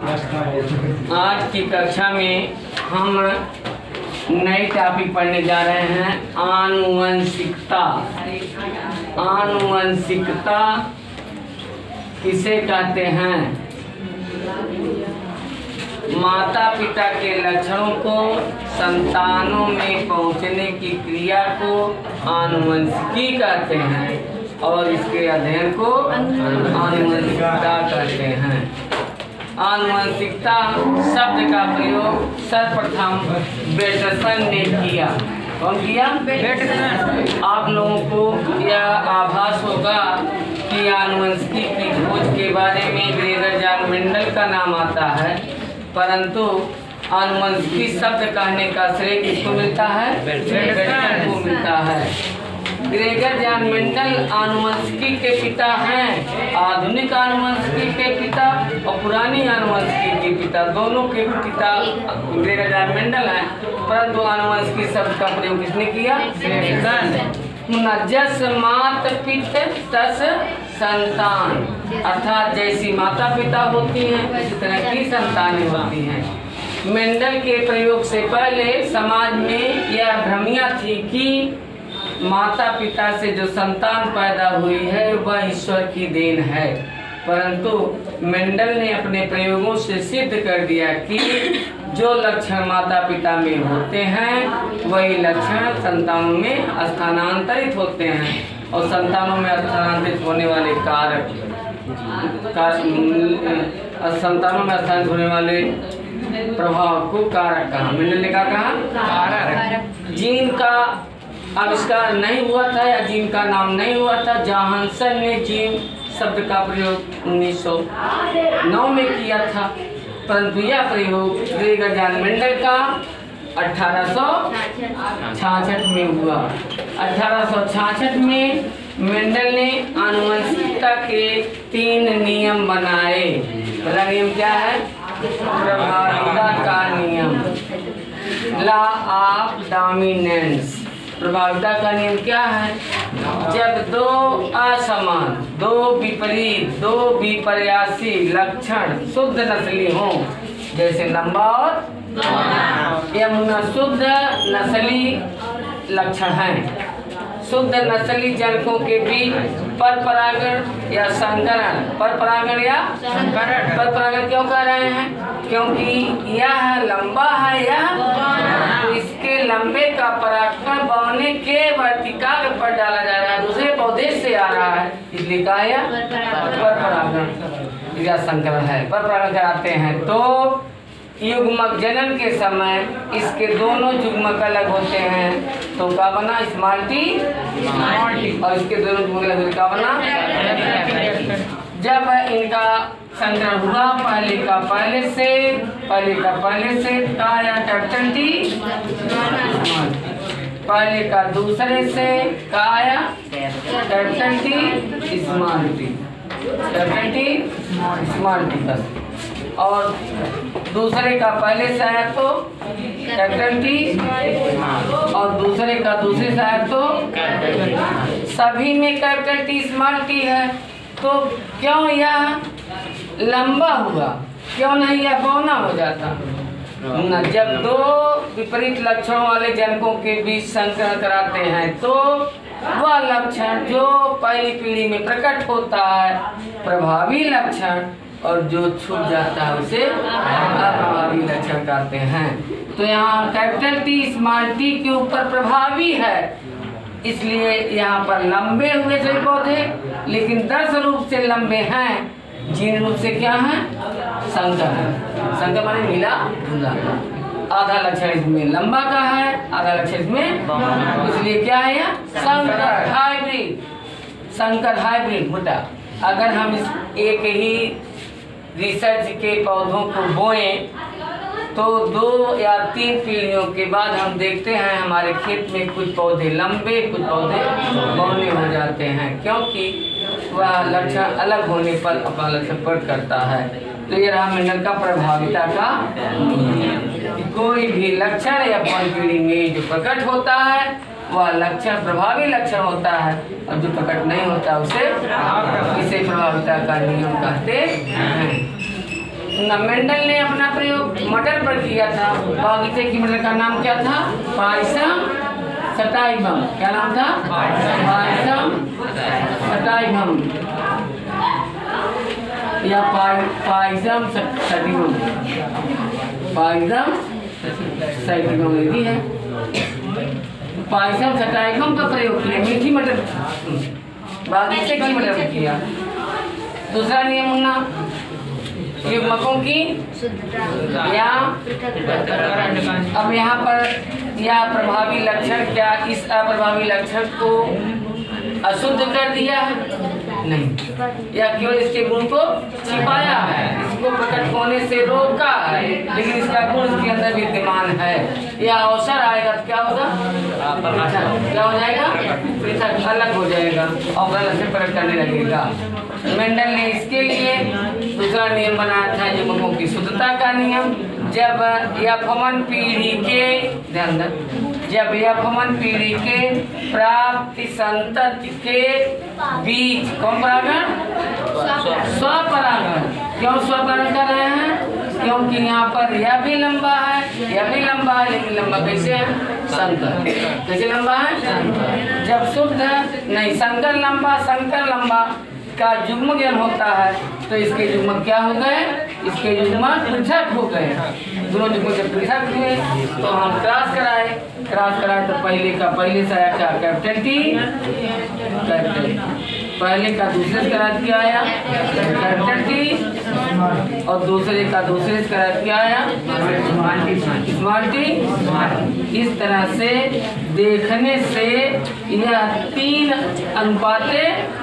आज की कक्षा में हम नई टॉपिक पढ़ने जा रहे हैं आनुवंशिकता। आनुवंशिकता किसे कहते हैं? माता पिता के लक्षणों को संतानों में पहुंचने की क्रिया को आनुवंशिकी कहते हैं और इसके अध्ययन को आनुवंशिकता कहते हैं। आनुवंशिकता शब्द का प्रयोग सर्वप्रथम बेटसन ने किया। कौन किया? बेटसन। आप लोगों को यह आभास होगा कि आनुवंशिकी की खोज के बारे में ग्रेगर जॉन मेंडल का नाम आता है, परंतु आनुवंशिकी शब्द कहने का श्रेय किसको मिलता है? बेटसन को मिलता है। ग्रेगर जॉन मेंडल आनुवंशिकी के पिता हैं। आधुनिक आनुवंशिकी के पिता और पुरानी आनुवंशिकी के पिता, दोनों के पिता ग्रेगर जॉन मेंडल हैं, परंतु आनुवंशिकी शब्द का प्रयोग किसने किया? जस मात पिता तस संतान, अर्थात जैसी माता पिता होती हैं इस तरह की संतानें होती हैं। मेंडल के प्रयोग से पहले समाज में यह भ्रमिया थी कि माता पिता से जो संतान पैदा हुई है वह ईश्वर की देन है, परंतु मेंडल ने अपने प्रयोगों से सिद्ध कर दिया कि जो लक्षण माता पिता में होते हैं वही लक्षण संतानों में स्थानांतरित होते हैं और संतानों में स्थानांतरित होने वाले कारक संतानों में स्थानांतरित होने वाले प्रभाव को कारक कहा। मेंडल ने कहा कारक। जीन का आविष्कार नहीं हुआ था या जीन का नाम नहीं हुआ था। जॉहानसन ने जीन शब्द का प्रयोग 1909 में किया था, परंतु यह प्रयोग ग्रेगर जॉन मेंडल का 1866 में हुआ। 1866 में मेंडल ने आनुवंशिकता के 3 नियम बनाए। पहला नियम क्या है? प्रभाविता का नियम, लॉ ऑफ डोमिनेंस। प्रभाविता का नियम क्या है? जब दो असमान, दो विपरीत, दो विपर्यासी लक्षण शुद्ध नस्ली हों, जैसे लंबा और यमुना शुद्ध नस्ली लक्षण हैं। शुद्ध नस्ली जनकों के बीच परपरागण या संकरण, परपरागण या संकरण, परपरागण क्यों कर रहे हैं? क्योंकि यह लंबा है, यह तो इसके लंबे का परागकण बौने के वर्तिकाग्र पर डाला जा रहा है, दूसरे पौधे से आ रहा है, इसलिए कहा यह परपरागण या संकरण है। परपरागण कराते हैं तो युग्मक जनन के समय इसके दोनों युग्मक अलग होते हैं, तो क्या बना? स्मॉल टी, और इसके दोनों युग्मक अलग क्या बना? जब इनका संकरण हुआ पहले का पहले से आया कैपिटल टी, पहले का दूसरे से का आया capital T small T, capital T small T बस, और दूसरे का पहले से आया तो कैपिटल टी और दूसरे का दूसरे से आया तो सभी में कैपिटल टी स्मॉल टी है। तो क्यों यह लंबा हुआ? क्यों नहीं यह बौना हो जाता न? जब दो विपरीत लक्षणों वाले जनकों के बीच संकरण कराते हैं तो वह लक्षण जो पहली पीढ़ी में प्रकट होता है प्रभावी लक्षण, और जो छूट जाता है उसे अप्रभावी लक्षण कहते हैं। तो यहाँ कैपिटल टी स्मॉल टी के ऊपर प्रभावी है, इसलिए यहाँ पर लंबे हुए सभी पौधे, लेकिन दर्श रूप से लंबे हैं, जीन रूप से क्या है? संकर है। संकर माने मिला जुला, आधा लक्षण इसमें लंबा का है, आधा लक्षण इसमें, इसलिए क्या है? यह संकर हाइब्रिड, संकर हाइब्रिड भुट्टा। अगर हम इस एक ही रिसर्च के पौधों को बोएं तो 2 या 3 पीढ़ियों के बाद हम देखते हैं हमारे खेत में कुछ पौधे लंबे, कुछ पौधे बौने हो जाते हैं, क्योंकि वह लक्षण अलग होने पर अपना लक्षण प्रकट करता है। तो ये रहा मेंडल का प्रभाविता का नियम। कोई भी लक्षण या बौन पीढ़ी में जो प्रकट होता है वह लक्षण प्रभावी लक्षण होता है, और जो प्रकट नहीं होता उसे इसे प्रभाविता का नियम कहते हैं। मेंडल ने अपना प्रयोग मटर पर किया था। बागीचे की मटर का नाम क्या था? Pisum sativum. क्या नाम था? पायसम सटाइवम या पायसम सटाइवम। पायसम सटाइवम भी है। पायसम सटाइवम का प्रयोग किया, मीठी मटर बागीचे की मटर पर किया। दूसरा नियम मुन्ना, युग्मकों की या अब यहाँ पर या प्रभावी लक्षण, क्या इस अप्रभावी लक्षण को अशुद्ध कर दिया है? नहीं, या केवल इसके गुण को छिपाया है, इसको प्रकट होने से रोका है, लेकिन इसका गुण इसके अंदर विद्यमान है। यह अवसर आएगा तो क्या होगा? क्या हो जाएगा? पृथक, अलग हो जाएगा और अलग से प्रकट करने लगेगा। मेंडल ने इसके लिए दूसरा नियम बनाया था, युग्मकों की शुद्धता का नियम। जब यफमन पीढ़ी के ध्यान दें, जब यफमन पीढ़ी के प्राप्ति संतति के बीच कौन परागण? स्वपरागण। क्यों स्वपरागण कर रहे हैं? क्योंकि यहाँ पर यह भी लंबा है, यह भी लंबा है, लेकिन लंबा कैसे है? संकर। कैसे लंबा है? जब शुद्ध नहीं, संकर लंबा, संकर लंबा का युग्म ज्ञान होता है तो इसके युग्म क्या हो गए? इसके युग्म पृथक हो गए। दोनों युग्म जब पृथक हुए तो हम क्रॉस कराए तो पहले का पहले से आया क्या? Capital T, capital. पहले का दूसरे से करा क्या आया? कैपिटल टी, और दूसरे का दूसरे से करा क्या आया? Small T. इस तरह से देखने से यह तीन अनुपाते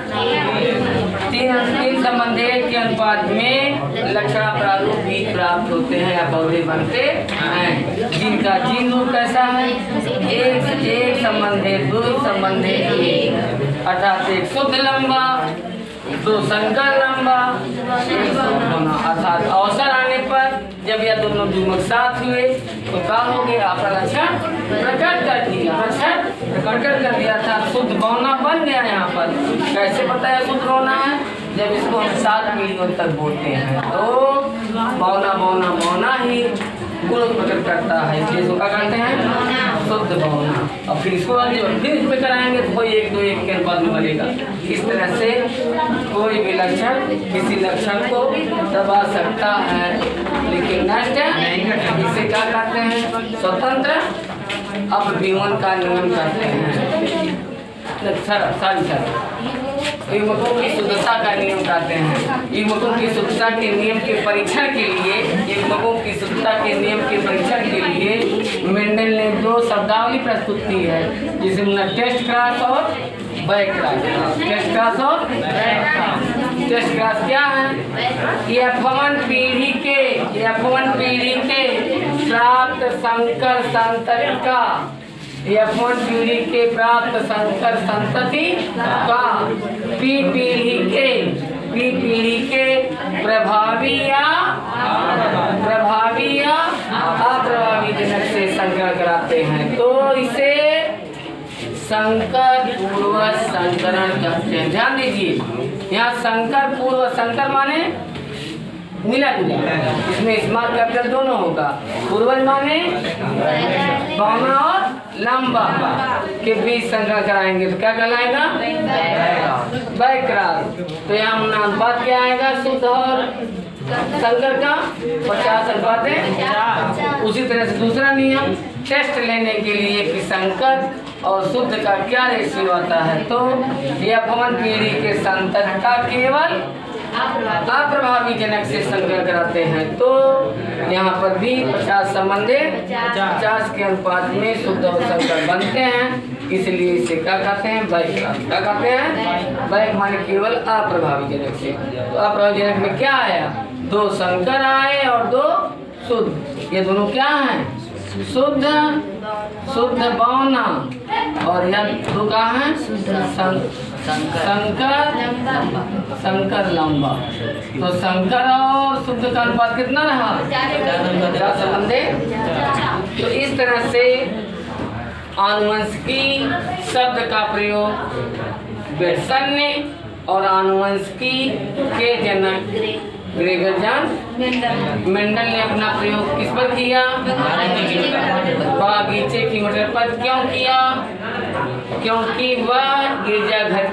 तीन संबंधे के अनुपात में लक्षण प्रारूप भी प्राप्त होते हैं या बहुरे बनते हैं, जिनका जीन रूप कैसा है? एक संबंधे दो संबंधे एक, अर्थात एक शुद्ध लंबा, दो संकर लंबा, एक शुद्ध होना। अर्थात अवसर आने पर जब यह दोनों युग्मक साथ हुए तो क्या हो गया? अपना लक्षण प्रकट कर दिया, लक्षण प्रकट कर दिया था, शुद्ध बौना बन गया। यहाँ पर कैसे पता है शुद्ध बौना है? जब इसको हम 7 पीढ़ियों तक बोलते हैं तो बौना बौना बौना ही गुण प्रकट करता है, इसलिए इसको क्या कहते हैं? शुद्ध बौना। और फिर इसको फिर इसमें कराएंगे तो कोई 1 2 1 के अनुपात में बनेगा। इस तरह से कोई भी लक्षण किसी लक्षण को दबा सकता है, लेकिन नष्ट इसे क्या कहते हैं? स्वतंत्र अपव्यवन का नियम करते हैं। युग्मकों की शुद्धता का नियम कहते हैं। युग्मकों की शुद्धता के नियम के परीक्षण के लिए युग्मकों की शुद्धता के नियम के परीक्षण के लिए मेंडल ने 2 शब्दावली प्रस्तुत की है, जिसमें टेस्ट क्लास और बैक क्लास। टेस्ट क्लास और टेस्ट क्लास क्या है? यफमन पीढ़ी के प्राप्त संकर संतति का, यफमन पीढ़ी के प्राप्त संकर संतति का पी पीढ़ी के प्रभावी या अप्रभावी जनक से संकरण कराते हैं तो इसे संकर पूर्व संकरण कहते हैं। ध्यान दीजिए, यहाँ संकर पूर्व, संकर माने मिला जुला, इसमें स्मॉल कैपिटल दोनों होगा। पूर्वज माने बौना और लंबा के बीच संकरण कराएंगे तो क्या कहलाएगा? Back cross. तो यहाँ अनुपात क्या आएगा? शुद्ध और संकर का 50 अनुपात है। उसी तरह से दूसरा नियम टेस्ट लेने के लिए कि संकर और शुद्ध का क्या रेशियो आता है, तो यफमन पीढ़ी के संतर का केवल अप्रभावी जनक से संकरण कराते हैं तो यहाँ पर भी 50 संबंधे 50 के अनुपात में शुद्ध और संकर बनते हैं, इसलिए इसे क्या कहते हैं? बैक। क्या कहते हैं? बैक माने केवल अप्रभावी जनक से। तो अप्रभावी जनक में क्या आया? 2 संकर आए और 2 शुद्ध। ये दोनों क्या हैं? शुद्ध बौना, और यह 2 का है? संकर लंबा। तो संकर और शुद्ध का अनुपात कितना रहा? 50 संबंधे। तो इस तरह से आनुवंशिकी शब्द का प्रयोग बेटसन ने और आनुवंशिकी के जनक ग्रेगर जॉन मेंडल ने अपना प्रयोग किस पर किया? बागीचे की मटर पर। क्यों किया? क्योंकि वह गिरजाघर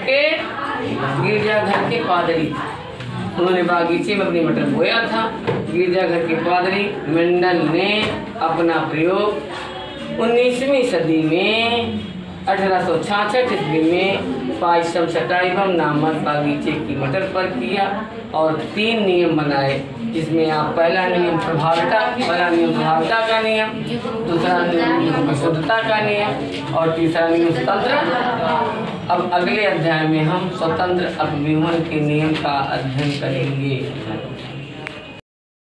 के पादरी थे। उन्होंने बागीचे में अपनी मटर बोया था। गिरजाघर के पादरी मेंडल ने अपना प्रयोग 19वीं सदी में 1866 ईस्वी में पायसम सटाइवम नामक बागीचे की मटर पर किया और 3 नियम बनाए, जिसमें आप पहला नियम प्रभावता का नियम, दूसरा नियम शुद्धता का नियम और तीसरा नियम स्वतंत्र। अब अगले अध्याय में हम स्वतंत्र अपव्यूहन के नियम का अध्ययन करेंगे।